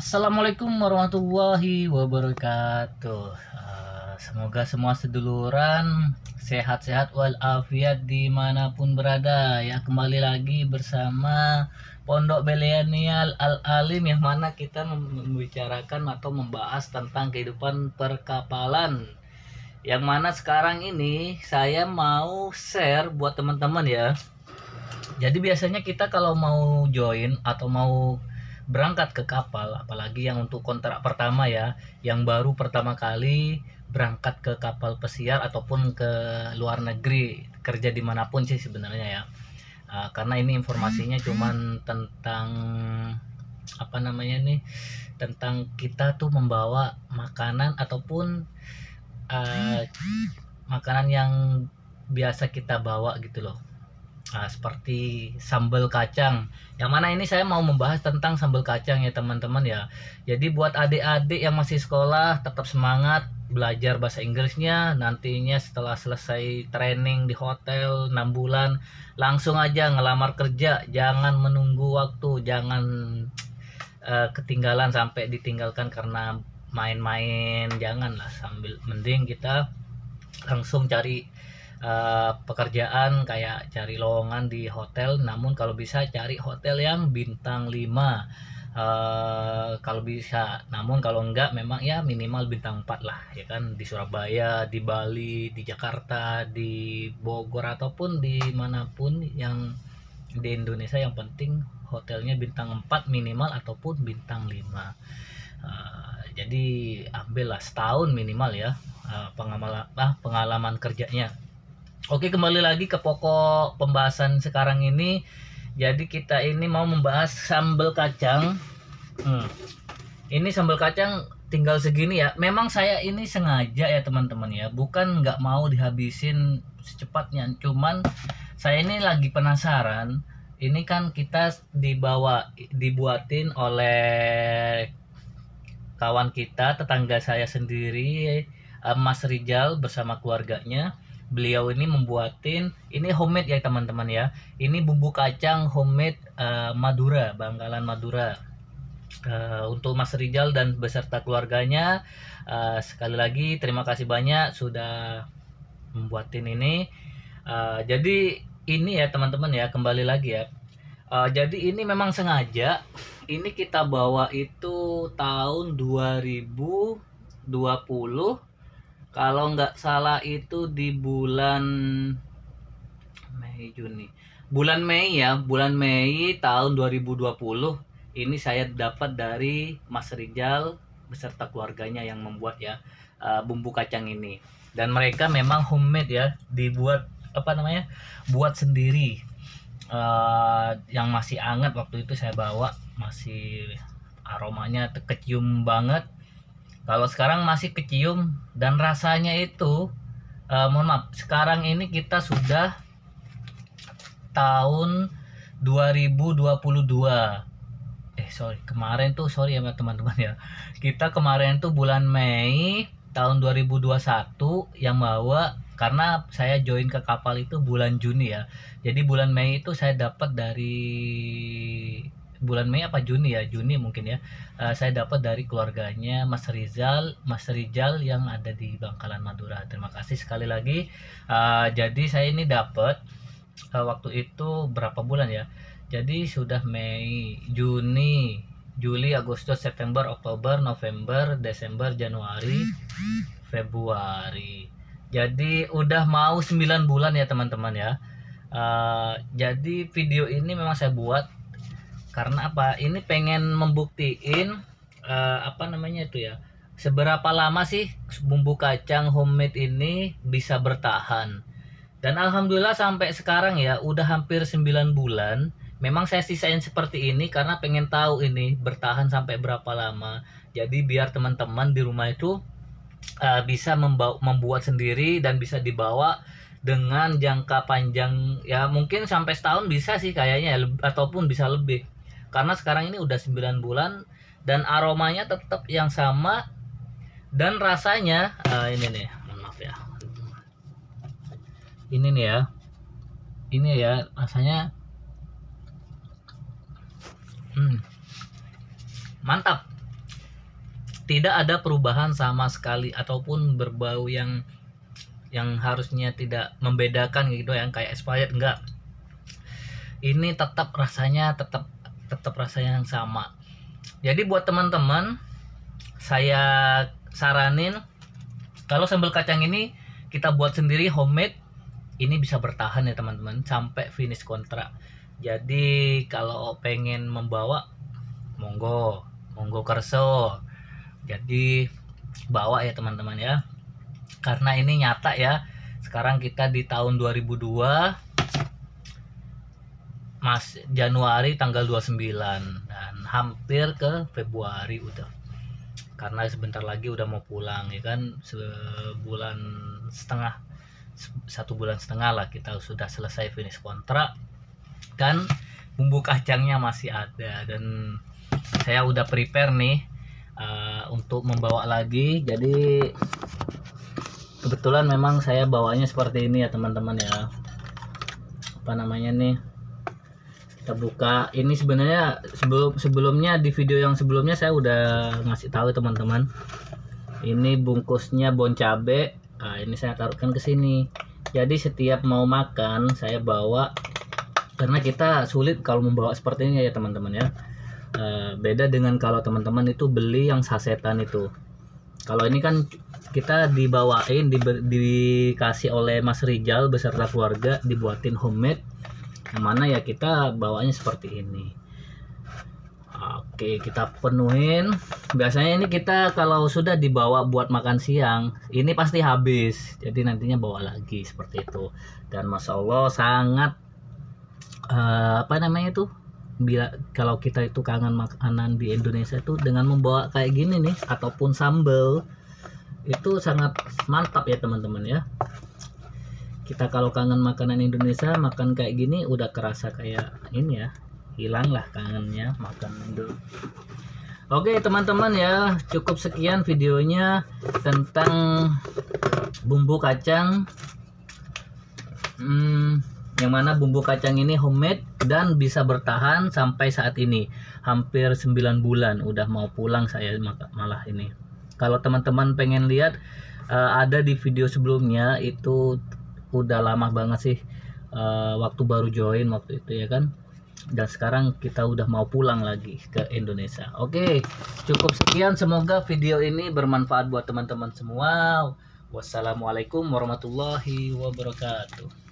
Assalamualaikum warahmatullahi wabarakatuh. Semoga semua seduluran sehat-sehat walafiat dimanapun berada. Ya, kembali lagi bersama Pondok Milenial Al Alim, yang mana kita membicarakan atau membahas tentang kehidupan perkapalan. Yang mana sekarang ini saya mau share buat teman-teman ya. Jadi biasanya kita kalau mau join atau mau berangkat ke kapal, apalagi yang untuk kontrak pertama ya, yang baru pertama kali berangkat ke kapal pesiar ataupun ke luar negeri, kerja dimanapun sih sebenarnya ya. Karena ini informasinya cuman tentang apa namanya nih, tentang kita tuh membawa makanan ataupun uh, makanan yang biasa kita bawa gitu loh. Seperti sambal kacang, yang mana ini saya mau membahas tentang sambal kacang ya teman-teman ya. Jadi buat adik-adik yang masih sekolah, tetap semangat belajar bahasa Inggrisnya. Nantinya setelah selesai training di hotel 6 bulan, langsung aja ngelamar kerja. Jangan menunggu waktu, jangan ketinggalan sampai ditinggalkan karena main-main. Janganlah, sambil mending kita langsung cari pekerjaan, kayak cari lowongan di hotel, namun kalau bisa cari hotel yang bintang 5 kalau bisa. Namun kalau enggak, memang ya minimal bintang 4 lah ya kan, di Surabaya, di Bali, di Jakarta, di Bogor, ataupun dimanapun yang di Indonesia. Yang penting hotelnya bintang 4 minimal ataupun bintang 5. Jadi ambillah setahun minimal ya, pengalaman kerjanya. Oke, kembali lagi ke pokok pembahasan sekarang ini. Jadi kita ini mau membahas sambal kacang. Ini sambal kacang tinggal segini ya. Memang saya ini sengaja ya teman-teman ya, bukan nggak mau dihabisin secepatnya. Cuman saya ini lagi penasaran. Ini kan kita dibuatin oleh kawan kita, tetangga saya sendiri, Mas Rijal bersama keluarganya. Beliau ini membuatin, ini homemade ya teman-teman ya. Ini bumbu kacang homemade Madura, Bangkalan Madura. Untuk Mas Rijal dan beserta keluarganya, sekali lagi terima kasih banyak sudah membuatin ini. Jadi ini ya teman-teman ya, kembali lagi ya. Jadi ini memang sengaja ini kita bawa itu tahun 2020, kalau nggak salah itu di bulan Mei Juni, bulan Mei ya, bulan Mei tahun 2020. Ini saya dapat dari Mas Rijal beserta keluarganya yang membuat ya, bumbu kacang ini. Dan mereka memang homemade ya, dibuat apa namanya, buat sendiri. Yang masih hangat waktu itu saya bawa, masih aromanya kecium banget. Kalau sekarang masih kecium, dan rasanya itu mohon maaf, sekarang ini kita sudah tahun 2022. Kemarin tuh sorry ya teman-teman ya. Kita kemarin tuh bulan Mei tahun 2021 yang bawa, karena saya join ke kapal itu bulan Juni ya. Jadi bulan Mei itu saya dapat dari bulan Mei apa Juni ya, Juni mungkin ya. Saya dapat dari keluarganya Mas Rijal yang ada di Bangkalan Madura. Terima kasih sekali lagi. Jadi saya ini dapat waktu itu berapa bulan ya, jadi sudah Mei, Juni, Juli, Agustus, September, Oktober, November, Desember, Januari, Februari. Jadi udah mau 9 bulan ya teman-teman ya. Jadi video ini memang saya buat karena apa? Ini pengen membuktiin apa namanya itu ya, seberapa lama sih bumbu kacang homemade ini bisa bertahan. Dan alhamdulillah sampai sekarang ya udah hampir 9 bulan. Memang saya sisain seperti ini karena pengen tahu ini bertahan sampai berapa lama. Jadi biar teman-teman di rumah itu bisa membuat sendiri dan bisa dibawa dengan jangka panjang ya, mungkin sampai setahun bisa sih kayaknya, ataupun bisa lebih. Karena sekarang ini udah 9 bulan dan aromanya tetap yang sama, dan rasanya ini nih, mohon maaf ya. Ini nih ya. Ini ya rasanya mantap. tidak ada perubahan sama sekali ataupun berbau yang harusnya tidak membedakan gitu, yang kayak expired, enggak. Ini tetap rasanya tetap rasanya yang sama. Jadi buat teman-teman, saya saranin kalau sambal kacang ini kita buat sendiri homemade, ini bisa bertahan ya teman-teman sampai finish kontrak. Jadi kalau pengen membawa, monggo kerso, jadi bawa ya teman-teman ya, karena ini nyata ya. Sekarang kita di tahun 2002, Januari tanggal 29 dan hampir ke Februari udah, karena sebentar lagi udah mau pulang ya kan. 1,5 bulan, 1,5 bulan lah kita sudah selesai finish kontrak, dan bumbu kacangnya masih ada, dan saya udah prepare nih untuk membawa lagi. Jadi kebetulan memang saya bawanya seperti ini ya teman-teman ya. Apa namanya nih, kita buka ini. Sebenarnya sebelumnya di video yang sebelumnya saya udah ngasih tahu teman-teman, ini bungkusnya bon cabe. Nah, ini saya taruhkan ke sini. Jadi setiap mau makan saya bawa, karena kita sulit kalau membawa seperti ini ya teman-teman ya. Beda dengan kalau teman-teman itu beli yang sasetan itu. Kalau ini kan kita dibawain, dikasih oleh Mas Rijal beserta keluarga, dibuatin homemade, yang mana ya kita bawanya seperti ini. Oke, kita penuhin. Biasanya ini kita kalau sudah dibawa buat makan siang, ini pasti habis. Jadi nantinya bawa lagi seperti itu. Dan masya Allah sangat apa namanya itu, kalau kita itu kangen makanan di Indonesia itu, dengan membawa kayak gini nih ataupun sambal, itu sangat mantap ya teman-teman ya. Kita kalau kangen makanan Indonesia, makan kayak gini udah kerasa kayak ini ya, hilang lah kangennya makan dulu. Oke teman-teman ya, cukup sekian videonya tentang bumbu kacang, yang mana bumbu kacang ini homemade dan bisa bertahan sampai saat ini hampir 9 bulan. Udah mau pulang saya malah ini. Kalau teman-teman pengen lihat, ada di video sebelumnya, itu udah lama banget sih, waktu baru join waktu itu ya kan. Dan sekarang kita udah mau pulang lagi ke Indonesia. Oke, cukup sekian, semoga video ini bermanfaat buat teman-teman semua. Wassalamualaikum warahmatullahi wabarakatuh.